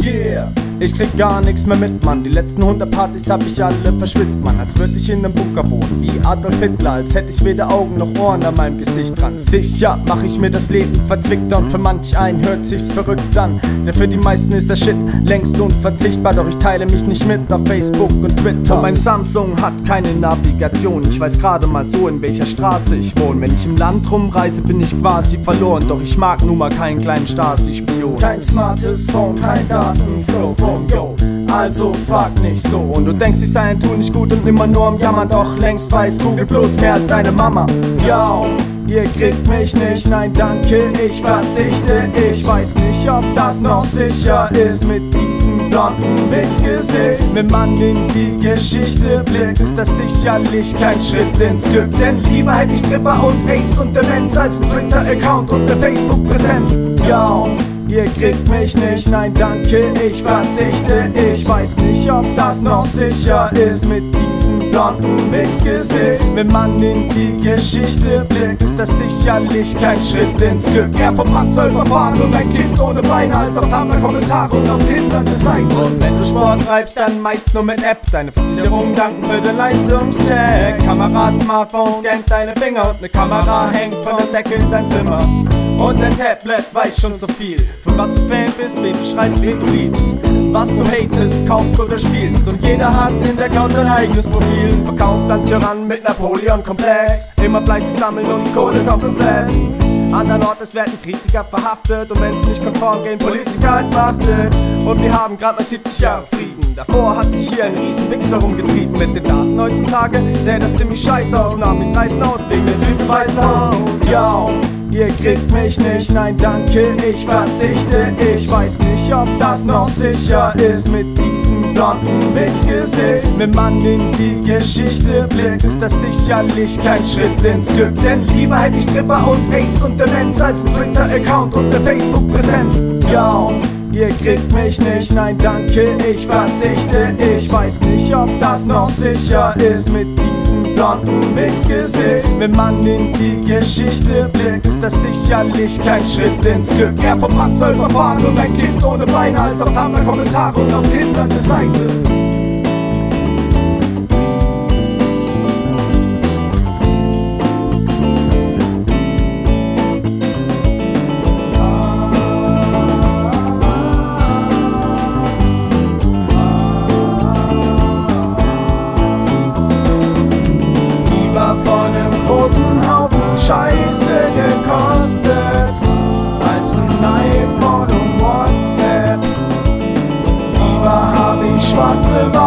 Yeah. Ich krieg gar nichts mehr mit, Mann. Die letzten 100 Partys hab ich alle verschwitzt, Mann. Als würd ich in nem Bunker wohnen, wie Adolf Hitler. Als hätte ich weder Augen noch Ohren an meinem Gesicht dran. Sicher mach ich mir das Leben verzwickter und für manch einen hört sich's verrückt an. Denn für die meisten ist der Shit längst unverzichtbar. Doch ich teile mich nicht mit auf Facebook und Twitter. Und mein Samsung hat keine Navigation. Ich weiß gerade mal so, in welcher Straße ich wohne. Wenn ich im Land rumreise, bin ich quasi verloren. Doch ich mag nun mal keinen kleinen Stasi-Spion. Kein smartes Phone, kein Datenflow. Yo, also frag nicht so. Und du denkst, ich sei ein Tu nicht gut und immer nur am Jammern. Doch längst weiß Google Plus mehr als deine Mama. Yo, ihr kriegt mich nicht, nein danke, ich verzichte. Ich weiß nicht, ob das noch sicher ist mit diesem blonden Wichsgesicht. Wenn man in die Geschichte blickt, ist das sicherlich kein Schritt ins Glück. Denn lieber hätte ich Tripper und AIDS und Demenz als ein Twitter-Account und eine Facebook-Präsenz. Yo, ihr kriegt mich nicht, nein danke, ich verzichte. Ich weiß nicht, ob das noch sicher ist mit diesem blonden Wichsgesicht. Wenn man in die Geschichte blickt, ist das sicherlich kein Schritt ins Glück. Eher vom Panzer überfahren und ein Kind ohne Beine als auf Tumblr-Kommentare und auf hindernde Seite. Und wenn du Sport treibst, dann meist nur mit App. Deine Versicherung danken für den Leistungscheck. Kamerad, Smartphone scannt deine Finger und ne Kamera hängt von der Decke in dein Zimmer. Und dein Tablet weiß schon so viel, von was du Fan bist, wen du schreibst, wen du liebst, was du hatest, kaufst oder spielst. Und jeder hat in der Cloud sein eigenes Profil. Verkauft an Tyrann mit Napoleon-Komplex. Immer fleißig sammeln und Kohle kauft uns selbst. Andernorts werden Kritiker verhaftet und wenn's nicht konform gehen, Politiker entmachtet. Und wir haben grad mal 70 Jahre Frieden. Davor hat sich hier ein riesen Wichser rumgetrieben. Mit den Daten heutzutage sähe das ziemlich scheiße aus. Namis reißen aus wegen der Typen Weißen Haus. Yo, ihr kriegt mich nicht, nein danke, ich verzichte. Ich weiß nicht, ob das noch sicher ist mit diesem blonden Wichsgesicht. Wenn man in die Geschichte blickt, ist das sicherlich kein Schritt ins Glück. Denn lieber hätte ich Tripper und AIDS und Demenz als ein Twitter-Account und eine Facebook-Präsenz. Yo, ihr kriegt mich nicht, nein danke, ich verzichte. Ich weiß nicht, ob das noch sicher ist mit diesem blonden Wichsgesicht. Wenn man in die Geschichte blickt, ist das sicherlich kein Schritt ins Glück. Eher vom Panzer überfahren und ein Kind ohne Beine als auf Tumblr-Kommentare und auf hindernde Seite. Scheiße gekostet als ein iPhone und WhatsApp. Lieber hab ich schwarze